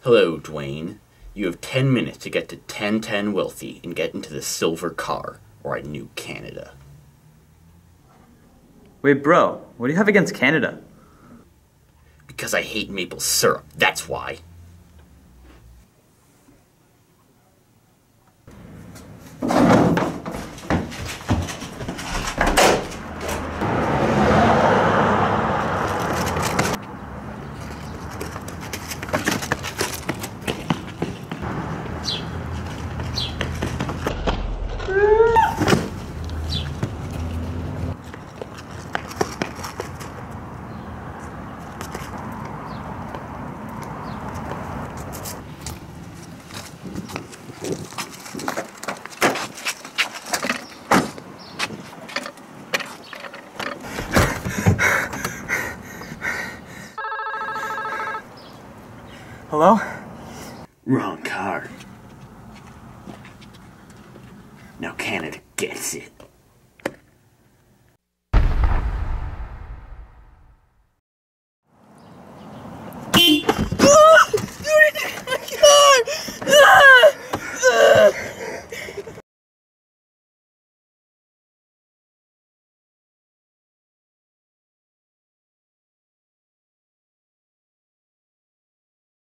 Hello, Dwayne. You have 10 minutes to get to 1010 Wealthy and get into the silver car, or I nuke Canada. Wait, bro, what do you have against Canada? Because I hate maple syrup, that's why. Hello? Wrong car. Now Canada